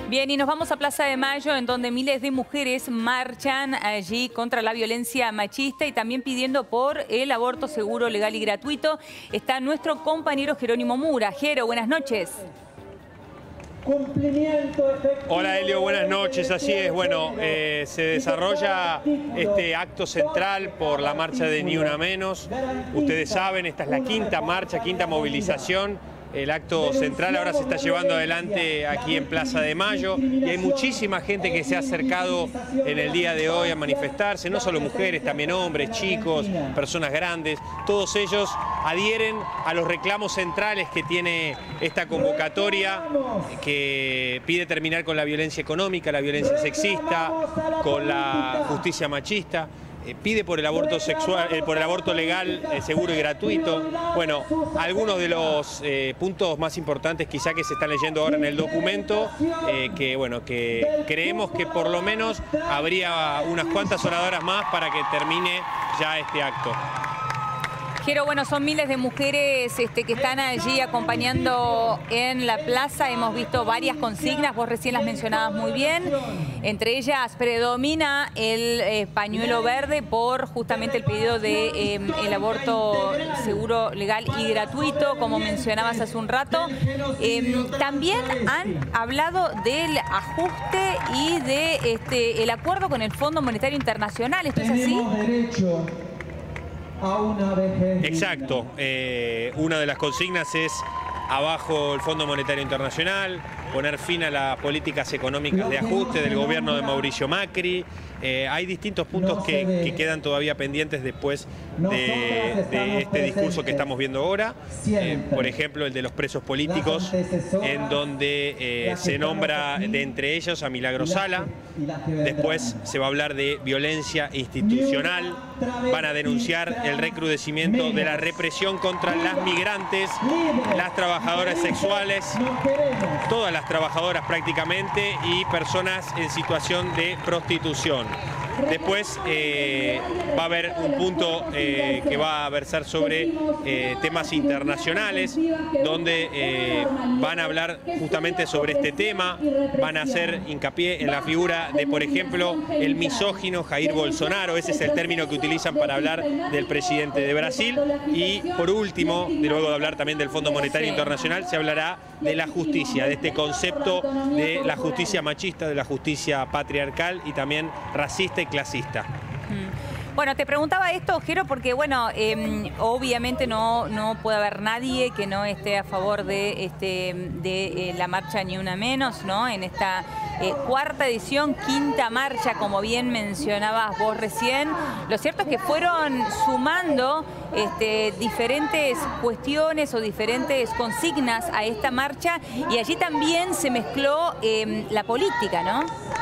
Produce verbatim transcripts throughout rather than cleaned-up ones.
Bien, y nos vamos a Plaza de Mayo, en donde miles de mujeres marchan allí contra la violencia machista y también pidiendo por el aborto seguro, legal y gratuito. Está nuestro compañero Jerónimo Mura. Jero, buenas noches. Hola Elio, buenas noches. Así es, bueno, eh, se desarrolla este acto central por la marcha de Ni Una Menos. Ustedes saben, esta es la quinta marcha, quinta movilización. El acto central ahora se está llevando adelante aquí en Plaza de Mayo y hay muchísima gente que se ha acercado en el día de hoy a manifestarse, no solo mujeres, también hombres, chicos, personas grandes. Todos ellos adhieren a los reclamos centrales que tiene esta convocatoria, que pide terminar con la violencia económica, la violencia sexista, con la justicia machista. Pide por el aborto sexual, eh, por el aborto legal, eh, seguro y gratuito. Bueno, algunos de los eh, puntos más importantes quizá que se están leyendo ahora en el documento, eh, que bueno, que creemos que por lo menos habría unas cuantas oradoras más para que termine ya este acto. Jero, bueno, son miles de mujeres este, que están allí acompañando en la plaza. Hemos visto varias consignas, vos recién las mencionabas muy bien. Entre ellas predomina el eh, pañuelo verde por justamente el pedido de eh, el aborto seguro, legal y gratuito, como mencionabas hace un rato. Eh, también han hablado del ajuste y de este, el acuerdo con el Fondo Monetario Internacional. ¿Esto es así? A una vejez. Exacto. Eh, una de las consignas es abajo el Fondo Monetario Internacional, poner fin a las políticas económicas de ajuste del gobierno de Mauricio Macri. Eh, hay distintos puntos que, que quedan todavía pendientes después de, de este discurso que estamos viendo ahora. Eh, por ejemplo, el de los presos políticos, en donde eh, se nombra de entre ellos a Milagro Sala. Después se va a hablar de violencia institucional. Van a denunciar el recrudecimiento de la represión contra las migrantes, las trabajadoras sexuales, todas las trabajadoras prácticamente, y personas en situación de prostitución. Después eh, va a haber un punto eh, que va a versar sobre eh, temas internacionales, donde eh, van a hablar justamente sobre este tema, van a hacer hincapié en la figura de, por ejemplo, el misógino Jair Bolsonaro. Ese es el término que utilizan para hablar del presidente de Brasil. Y por último, de luego de hablar también del Fondo Monetario Internacional, se hablará de la justicia, de este concepto de la justicia machista, de la justicia patriarcal y también racista y clasista. Bueno, te preguntaba esto, Jero, porque bueno, eh, obviamente no, no puede haber nadie que no esté a favor de, este, de eh, la marcha Ni Una Menos, ¿no? En esta eh, cuarta edición, quinta marcha, como bien mencionabas vos recién. Lo cierto es que fueron sumando este, diferentes cuestiones o diferentes consignas a esta marcha, y allí también se mezcló eh, la política, ¿no?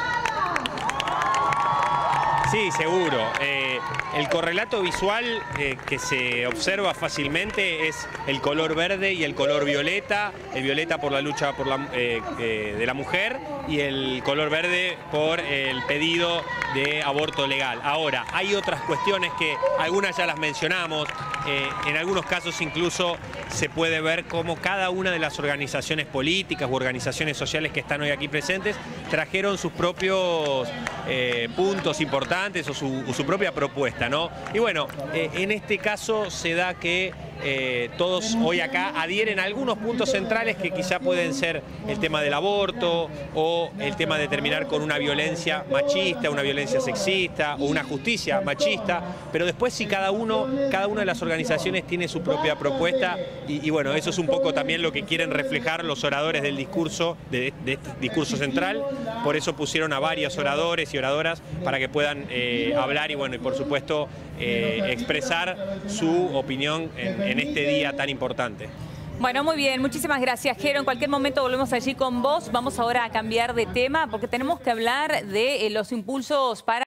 Sí, seguro. Eh, el correlato visual eh, que se observa fácilmente es el color verde y el color violeta. El violeta por la lucha por la, eh, eh, de la mujer y el color verde por el pedido de aborto legal. Ahora, hay otras cuestiones que algunas ya las mencionamos. Eh, en algunos casos incluso se puede ver cómo cada una de las organizaciones políticas u organizaciones sociales que están hoy aquí presentes trajeron sus propios eh, puntos importantes o su, o su propia propuesta, ¿no? Y bueno, eh, en este caso se da que eh, todos hoy acá adhieren a algunos puntos centrales que quizá pueden ser el tema del aborto o el tema de terminar con una violencia machista, una violencia sexista o una justicia machista, pero después sí cada uno, cada una de las organizaciones tiene su propia propuesta y, y bueno, eso es un poco también lo que quieren reflejar los oradores del discurso, de, de este discurso central. Por eso pusieron a varios oradores y oradoras para que puedan eh, hablar y bueno, y por supuesto eh, expresar su opinión en, en este día tan importante. Bueno, muy bien, muchísimas gracias, Jero. En cualquier momento volvemos allí con vos. Vamos ahora a cambiar de tema porque tenemos que hablar de eh, los impulsos para